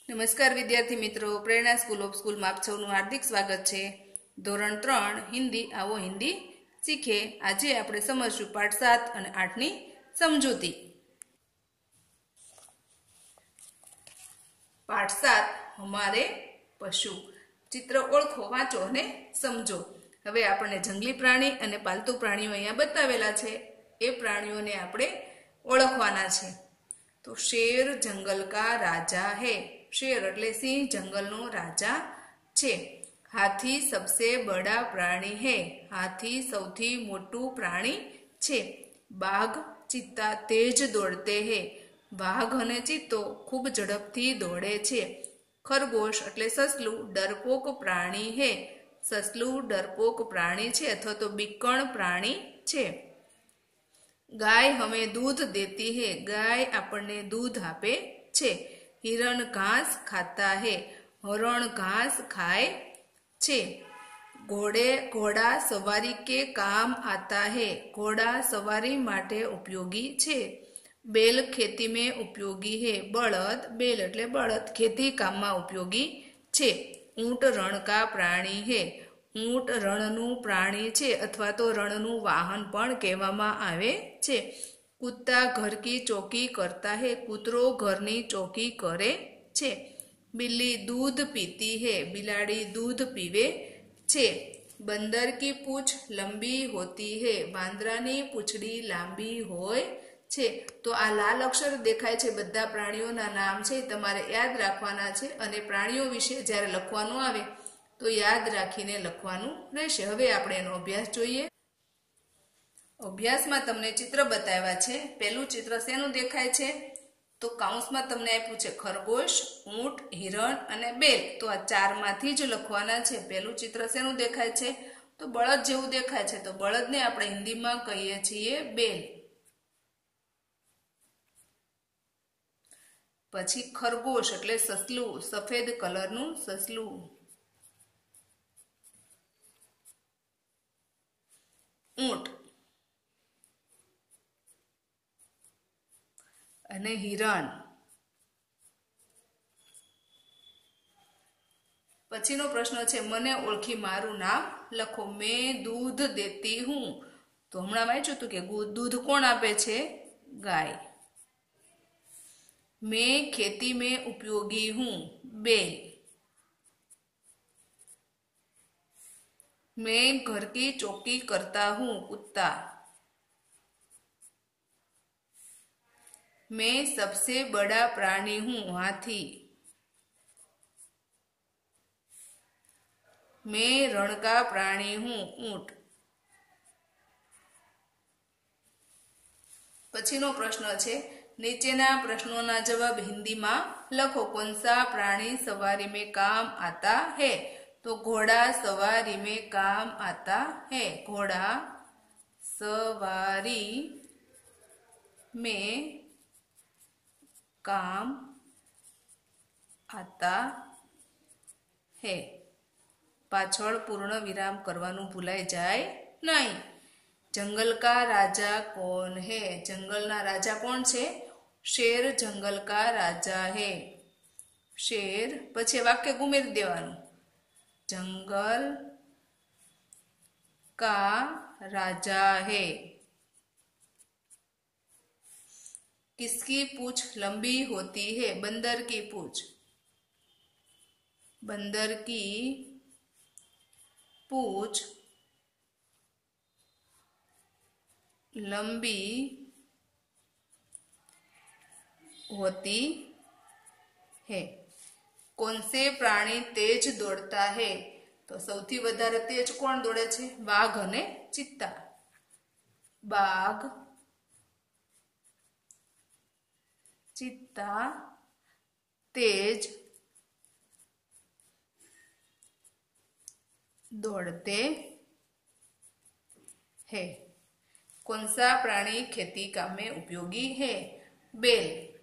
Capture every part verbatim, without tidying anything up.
नमस्कार विद्यार्थी मित्रों, प्रेरणा स्कूल ऑफ स्कूल में आप सौનું हार्दिक स्वागत है। धोरण त्रण हिंदी आवो हिंदी सीखे। आज આપણે સમજશું પાઠ सात અને आठ ની સમજૂતી। पाठ सात हमारे पशु। चित्र ओळखो, वाँचो અને समझो। હવે આપણે જંગલી પ્રાણી અને પાલતુ પ્રાણીઓ અહીંયા બતાવેલા છે, એ પ્રાણીઓને આપણે ઓળખવાના છે। तो शेर जंगल का राजा है। शेर એટલે સિંહ જંગલનો રાજા છે। हाथी सबसे बड़ा प्राणी है। हाथी સૌથી મોટું प्राणी છે। बाघ चीता तेज दौड़ते हैं। वाघ અને ચિત્તો ખૂબ ઝડપથી દોડે છે। खरगोश એટલે સસલું ડરપોક प्राणी है। સસલું ડરપોક प्राणी છે અથવા તો બીકણ प्राणी છે। गाय हमें दूध देती है। गाय આપણને दूध આપે છે। हिरण घास खाता है। हरण घास खाए छे। घोड़े घोड़ा सवारी के काम आता है। घोड़ा सवारी माटे उपयोगी छे। बैल खेती में उपयोगी है। बळद बैल એટલે બળદ ખેતી કામમાં ઉપયોગી છે। ऊंट रण का प्राणी है। ऊंट रणનું प्राणी છે અથવા તો रणનું વાહન પણ કહેવામાં આવે છે। कुत्ता घर की चौकी करता है। कूतरो घरनी चौकी करे छे। बिल्ली दूध पीती है। बिलाड़ी दूध पीवे छे। बंदर की पूछ लंबी होती है। वांदरानी पूछड़ी लांबी होय छे। तो आ लाल अक्षर देखाय छे, बधा प्राणीओना नाम छे, तमारे याद राखवाना छे अने प्राणीओ विषे ज्यारे लखवानुं आवे तो याद राखीने लखवानुं रहेशे। हवे आपणे एनो अभ्यास जोईए। अभ्यास में तमने चित्र बताव्या छे। पहेलुं चित्र शेनुं देखाय छे तो काउंस में तमने आप्युं छे खरगोश, ऊंट, हिरण अने बैल। तो आ चार मांथी ज लखवाना छे। पहेलुं चित्र शेनुं देखाय छे तो बळद जेवुं देखाय छे, तो बळदने आपणे हिंदीमां कहीए छीए बैल। पछी खरगोश એટલે સસલું, સફેદ કલરનું સસલું। ऊंट અને हिरण। पछीनो प्रश्न छे मने ओळखी मारू नाम लखो। मैं दूध देती हूँ। तो हमणां वांच्युं हतुं के दूध कोण आपे छे? गाय। मैं खेती में उपयोगी हूँ। बैल। मैं घर की चौकी करता हूँ। कुत्ता। मैं सबसे बड़ा प्राणी हूँ। हाथी। मैं रण का प्राणी हूँ। ऊंट। पछीनो प्रश्न छे नीचेना प्रश्नोना जवाब हिंदी में लखो। कौन सा प्राणी सवारी में काम आता है? तो घोड़ा सवारी में काम आता है। घोड़ा सवारी में काम आता है। पाछळ पूर्ण विराम करवानुं भूलाय जाय नहीं। जंगल का राजा कौन है? जंगलना राजा कौन छे? शेर जंगल का राजा है। शेर पछी वाक्य उमेरी देवानुं। जंगल का राजा है। किसकी पूछ लंबी होती है? बंदर की पूछ। बंदर की पूछ लंबी होती है। कौन से प्राणी तेज दौड़ता है? तो सौथी वधारे तेज कोण दौड़े छे? वाघ अने चीता। बाघ चीता तेज दौड़ते हैं। कौन सा प्राणी खेती काम में उपयोगी है? बैल।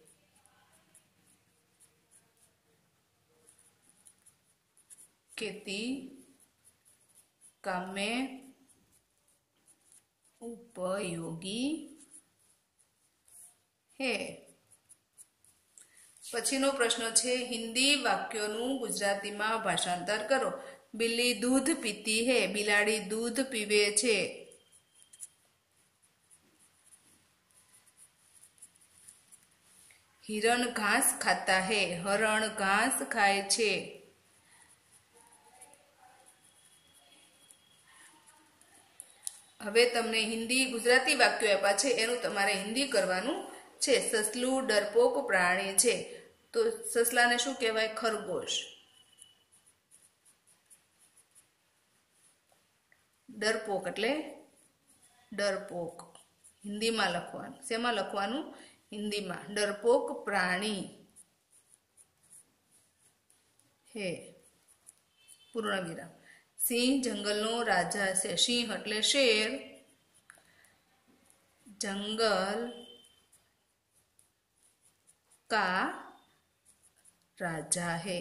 खेती काम में उपयोगी है। પછીનો પ્રશ્ન છે હિન્દી વાક્યોનું ગુજરાતીમાં ભાષાંતર કરો। બિલ્લી દૂધ પીતી હે, બિલાડી દૂધ પીવે છે। हिरण घास खाता है, हरण घास खाए छे। હવે તમને હિન્દી ગુજરાતી વાક્યો આપ્યા છે એનું તમારે હિન્દી કરવાનું છે। સસલું ડરપોક પ્રાણી છે, તો સસલાને શું કહેવાય? ખરગોશ। ડરપોક એટલે ડરપોક હિન્દીમાં લખવાનું। શેમાં લખવાનું? हिंदी में। डरपोक प्राणी है, पूर्ण विराम। सिंह जंगलनो राजा से, सिंह એટલે शेर, जंगल का राजा है,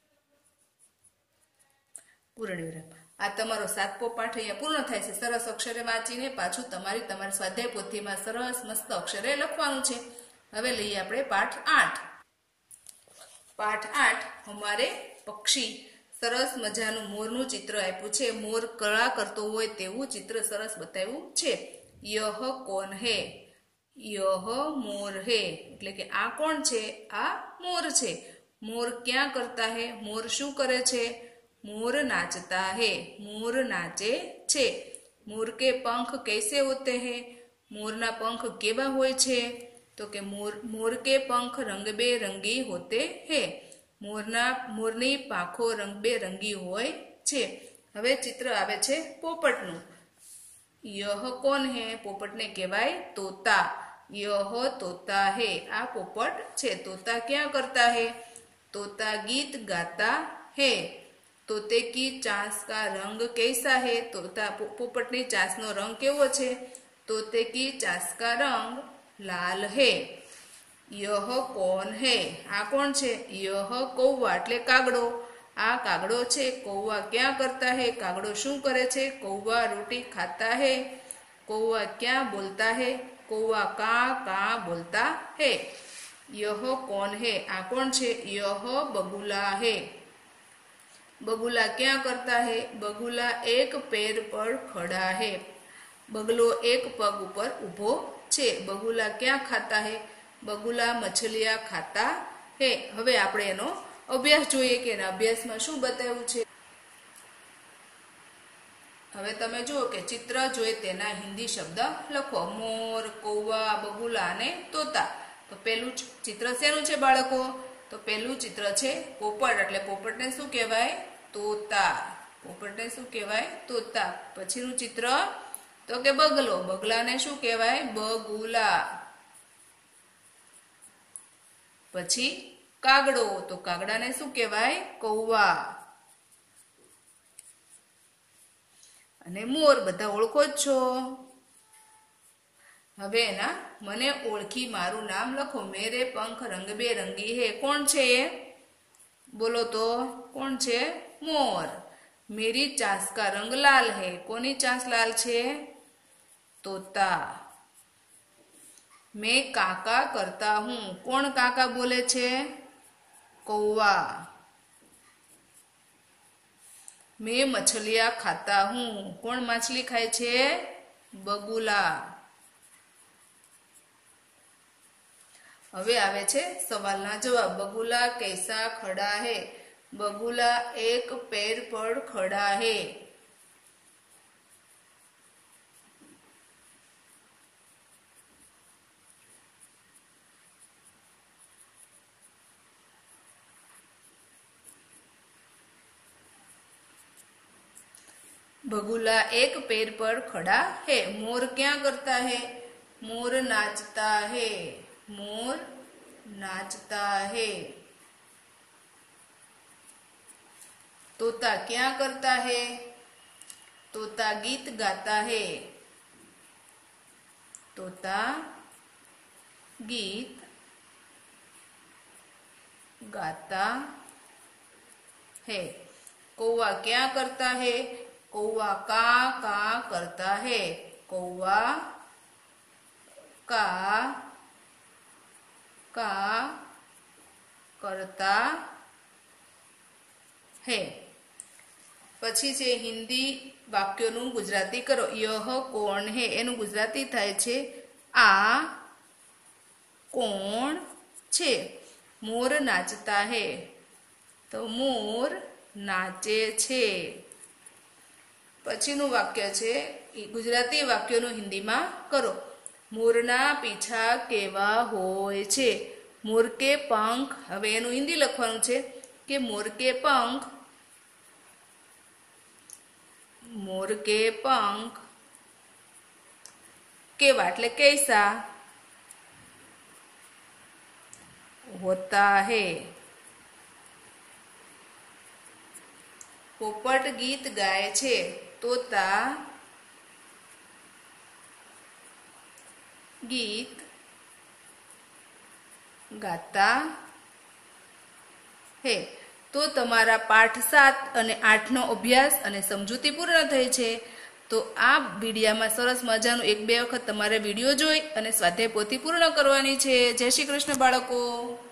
पूर्ण विराम। आ तमारो सातमो पाठ अहींया पूर्ण थाय छे। सरस अक्षरे वांचीने पाछुं तमारी तमारी स्वाध्याय पोथीमां सरस मस्त अक्षरे लखवानुं छे। हवे लईए आपणे पाठ आठ। पाठ आठ हमारे पक्षी। सरस मजानुं मोरनुं चित्र आप्युं छे। मोर कळा करतो होय तेवुं चित्र सरस बताव्युं छे। यह कौन है? यह मोर है, एटले के आ कोण छे? आ मोर छे। मोर क्या करता है? मोर शुं करे छे? मोर नाचता है, मोर नाचे छे। मोर के पंख कैसे होते हैं? मोरना पंख केवा होय छे? तो के मोर मोर के पंख रंग बेरंगी होते हैं। मोरना मोरनी पाखो रंग बेरंगी होय छे। हवे चित्र आवे छे पोपटनुं। यह कौन है? पोपटने कहेवाय तोता। यह तोता है, आ पोपट छे। तोता क्या करता है? तोता गीत गाता है। तोते की चांच का रंग कैसा है? तोता पोपटनी चांचनो रंग केवो छे? तोते की चांच का रंग लाल है। यह कौन है? आ कौन छे? यह कौवा એટલે કાગડો। आ कागड़ो छे। कौवा क्या करता है? कागड़ो शुं करे छे? कौवा रोटी खाता है। कौवा क्या बोलता है? कौवा का का बोलता है। यह कौन है? आ कौन छे? यह बगुला है। बगुला क्या करता है? बगुला एक पैर पर खड़ा है। बगलो एक पग ऊपर उभो छे। बगुला क्या खाता है? बगुला मछलियां खाता है। हवे आपणे एनो अभ्यास जोईए के एना अभ्यासमां शुं बताव्युं छे। हवे तमे जुओ के चित्र जोई तेना हिंदी शब्द लखो। मोर, कौवा, बगुला अने तोता। तो पहेलुं चित्र शेनुं छे बाळको? तो पहेलुं चित्र छे पोपट, એટલે પોપટને શું કહેવાય? તોતા। પોપટને શું કહેવાય? તોતા। પછીનું ચિત્ર તો કે બગલો। બગલાને શું કહેવાય? બગુલા। પછી કાગડો, તો કાગડાને શું કહેવાય? કૌવા। અને મોર બધા ઓળખો જ છો। હવે એના મને ઓળખી મારું નામ લખો। મેરે પંખ રંગબેરંગી હે। કોણ છે એ? બોલો તો કોણ છે? मोर। मेरी चांच का रंग लाल है। कोनी चांच लाल छे? तोता। मैं काका करता हूँ। कौन काका बोले छे? कौवा। मैं मछलियां खाता हूँ। कौन मछली खाए छे? बगुला। हवे आवे छे सवालना जवाब। बगुला कैसा खड़ा है? बगुला एक पैर पर खड़ा है। बगुला एक पैर पर खड़ा है। मोर क्या करता है? मोर नाचता है। मोर नाचता है। तोता क्या करता है? तोता गीत गाता है। तोता गीत गाता है। कौवा क्या करता है? कौवा का का करता है। कौवा का का करता है। પછી છે હિન્દી વાક્યોનું ગુજરાતી કરો। યહ કોણ હે એનું ગુજરાતી થાય છે આ કોણ છે। મોર નાચતા હે તો મોર નાચે છે। પછીનું વાક્ય છે ગુજરાતી વાક્યોનું હિન્દીમાં કરો। મોરના પીછા કેવા હોય છે। મોર કે પંખ, હવે એનું હિન્દી લખવાનું છે કે મોર કે પંખ मोर के पंख केवा એટલે कैसा होता है। पोपट गीत गाय छे तोता गीत गाता है। तो तमारा पाठ सात અને आठ નો અભ્યાસ અને સમજૂતી પૂર્ણ થઈ છે। તો આ વિડીયામાં સરસ મજાનું એક બે વખત તમારે વિડીયો જોઈ અને સ્વાધ્યાય પોથી પૂર્ણ કરવાની છે। જય શ્રી કૃષ્ણ બાળકો।